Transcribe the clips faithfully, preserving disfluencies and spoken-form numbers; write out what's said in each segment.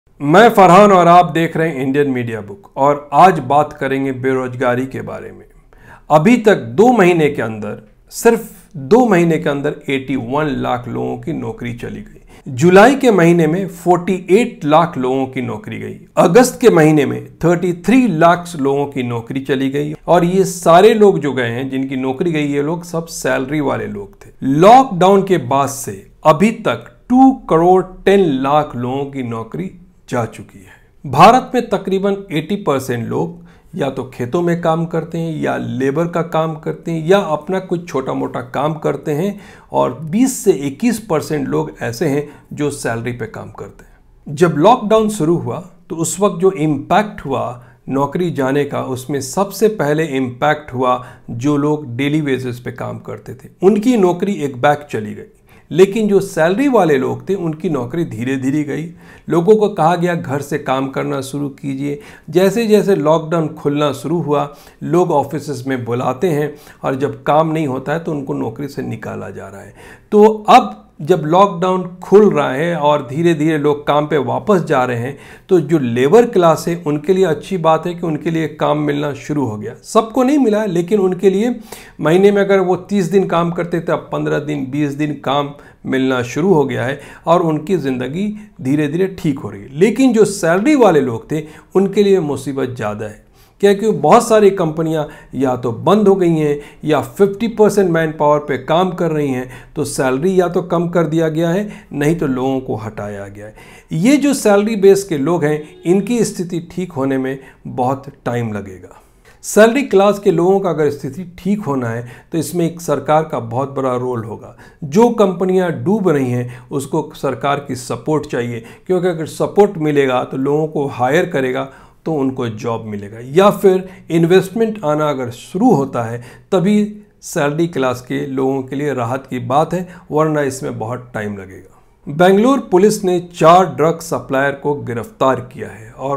मैं फरहान और आप देख रहे हैं इंडियन मीडिया बुक और आज बात करेंगे बेरोजगारी के बारे में। अभी तक दो महीने के अंदर सिर्फ दो महीने के अंदर इक्यासी लाख लोगों की नौकरी चली गई। जुलाई के महीने में अड़तालीस लाख लोगों की नौकरी गई। अगस्त के महीने में तैंतीस लाख लोगों की नौकरी चली गई और ये सारे लोग जो गए हैं जिनकी नौकरी गई, ये लोग सब सैलरी वाले लोग थे। लॉकडाउन के बाद से अभी तक दो करोड़ दस लाख लोगों की नौकरी जा चुकी है। भारत में तकरीबन अस्सी परसेंट लोग या तो खेतों में काम करते हैं या लेबर का काम करते हैं या अपना कुछ छोटा मोटा काम करते हैं और बीस से इक्कीस परसेंट लोग ऐसे हैं जो सैलरी पे काम करते हैं। जब लॉकडाउन शुरू हुआ तो उस वक्त जो इम्पैक्ट हुआ नौकरी जाने का, उसमें सबसे पहले इम्पैक्ट हुआ जो लोग डेली बेसिस पे काम करते थे, उनकी नौकरी एक बैक चली गई। लेकिन जो सैलरी वाले लोग थे उनकी नौकरी धीरे धीरे गई। लोगों को कहा गया घर से काम करना शुरू कीजिए। जैसे जैसे लॉकडाउन खुलना शुरू हुआ, लोग ऑफिसेज में बुलाते हैं और जब काम नहीं होता है तो उनको नौकरी से निकाला जा रहा है। तो अब जब लॉकडाउन खुल रहा है और धीरे धीरे लोग काम पे वापस जा रहे हैं तो जो लेबर क्लास है उनके लिए अच्छी बात है कि उनके लिए काम मिलना शुरू हो गया। सबको नहीं मिला, लेकिन उनके लिए महीने में अगर वो तीस दिन काम करते थे, अब पंद्रह दिन बीस दिन काम मिलना शुरू हो गया है और उनकी ज़िंदगी धीरे धीरे ठीक हो रही है। लेकिन जो सैलरी वाले लोग थे उनके लिए मुसीबत ज़्यादा है, क्योंकि बहुत सारी कंपनियां या तो बंद हो गई हैं या पचास परसेंट मैन पावर पे काम कर रही हैं, तो सैलरी या तो कम कर दिया गया है, नहीं तो लोगों को हटाया गया है। ये जो सैलरी बेस के लोग हैं इनकी स्थिति ठीक होने में बहुत टाइम लगेगा। सैलरी क्लास के लोगों का अगर स्थिति ठीक होना है तो इसमें एक सरकार का बहुत बड़ा रोल होगा। जो कंपनियां डूब रही हैं उसको सरकार की सपोर्ट चाहिए, क्योंकि अगर सपोर्ट मिलेगा तो लोगों को हायर करेगा तो उनको जॉब मिलेगा, या फिर इन्वेस्टमेंट आना अगर शुरू होता है तभी सैलरी क्लास के लोगों के लिए राहत की बात है, वरना इसमें बहुत टाइम लगेगा। बेंगलुरु पुलिस ने चार ड्रग सप्लायर को गिरफ्तार किया है और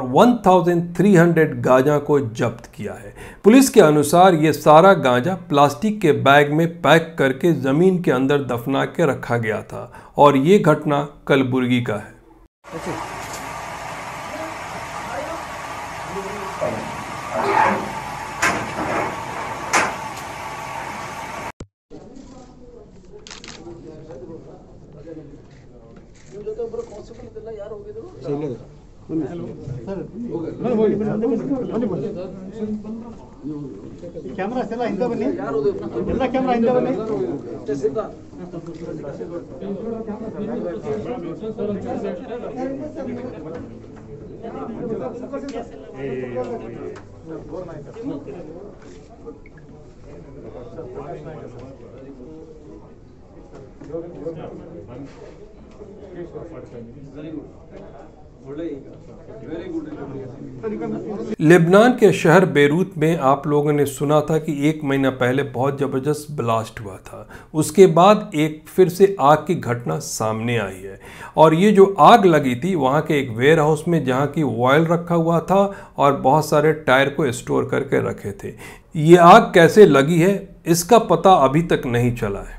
तेरह सौ गांजा को जब्त किया है। पुलिस के अनुसार ये सारा गांजा प्लास्टिक के बैग में पैक करके जमीन के अंदर दफना के रखा गया था और ये घटना कलबुर्गी का है। ಕ್ಯಾಮರಾ ಎಲ್ಲ ಹಿಂದೆ ಬನ್ನಿ, ಎಲ್ಲ ಕ್ಯಾಮರಾ ಹಿಂದೆ ಬನ್ನಿ. लेबनान के शहर बेरूत में आप लोगों ने सुना था कि एक महीना पहले बहुत ज़बरदस्त ब्लास्ट हुआ था। उसके बाद एक फिर से आग की घटना सामने आई है और ये जो आग लगी थी वहाँ के एक वेयर हाउस में, जहाँ की ऑयल रखा हुआ था और बहुत सारे टायर को स्टोर करके रखे थे। ये आग कैसे लगी है इसका पता अभी तक नहीं चला है।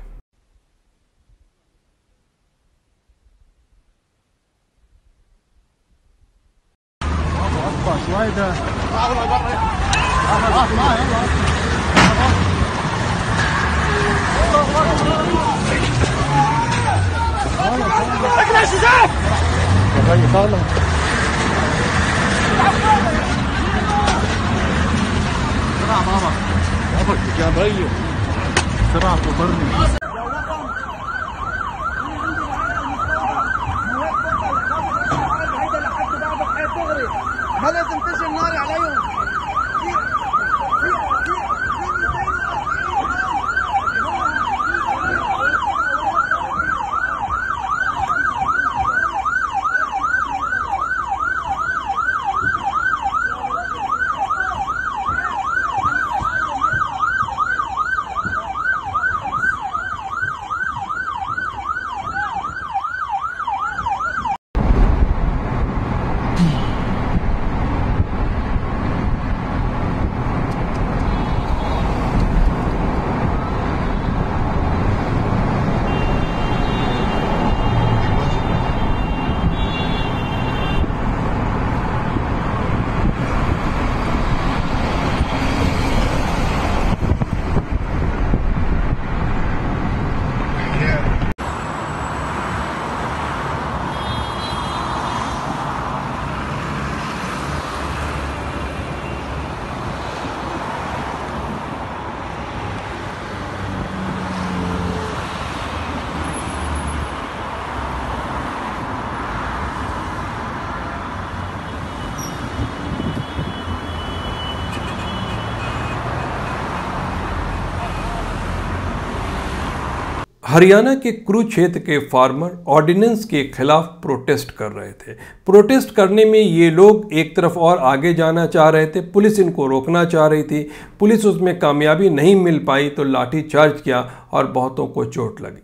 ماذا تنتشر النار عليهم؟ हरियाणा के कुरुक्षेत्र के फार्मर ऑर्डिनेंस के खिलाफ प्रोटेस्ट कर रहे थे। प्रोटेस्ट करने में ये लोग एक तरफ और आगे जाना चाह रहे थे, पुलिस इनको रोकना चाह रही थी। पुलिस उसमें कामयाबी नहीं मिल पाई तो लाठी चार्ज किया और बहुतों को चोट लगी।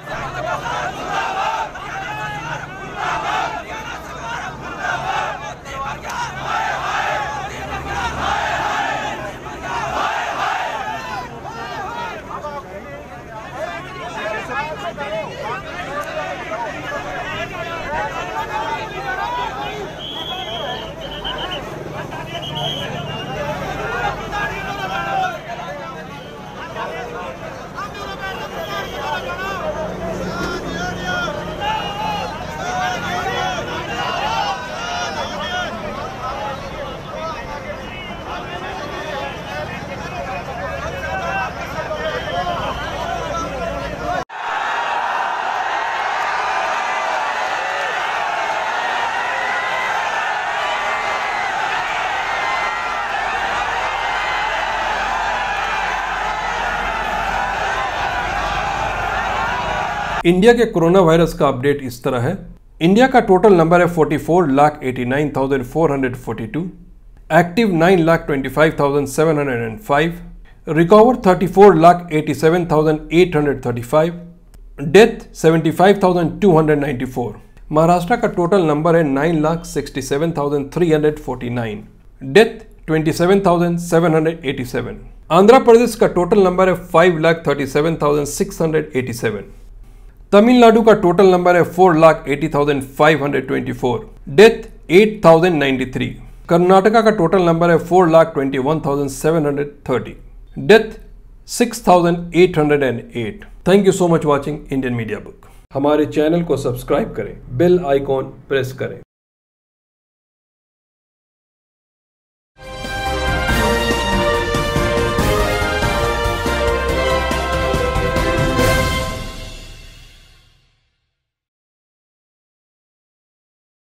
इंडिया के कोरोना वायरस का अपडेट इस तरह है। इंडिया का टोटल नंबर है चौवालीस लाख नवासी हज़ार चार सौ बयालीस, एक्टिव नौ लाख पच्चीस हज़ार सात सौ पाँच, रिकवर चौंतीस लाख सत्तासी हज़ार आठ सौ पैंतीस, डेथ पचहत्तर हज़ार दो सौ चौरानवे। महाराष्ट्र का टोटल नंबर है नौ लाख सड़सठ हज़ार तीन सौ उनचास, डेथ सत्ताईस हज़ार सात सौ सत्तासी। आंध्र प्रदेश का टोटल नंबर है पाँच लाख सैंतीस हज़ार छह सौ सत्तासी। तमिलनाडु का टोटल नंबर है चार लाख अस्सी हज़ार पाँच सौ चौबीस, डेथ आठ हज़ार तिरानवे। कर्नाटका का टोटल नंबर है चार लाख इक्कीस हज़ार सात सौ तीस, डेथ छह हज़ार आठ सौ आठ। Thank you so much watching Indian media book. हमारे चैनल को सब्सक्राइब करें, बेल आइकॉन प्रेस करें।